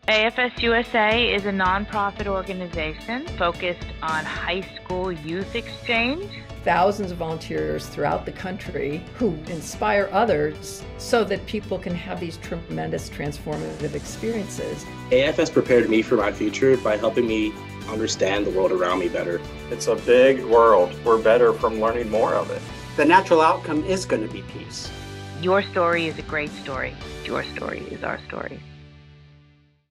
AFS-USA is a nonprofit organization focused on high school youth exchange. Thousands of volunteers throughout the country who inspire others so that people can have these tremendous transformative experiences. AFS prepared me for my future by helping me understand the world around me better. It's a big world. We're better from learning more of it. The natural outcome is going to be peace. Your story is a great story. Your story is our story.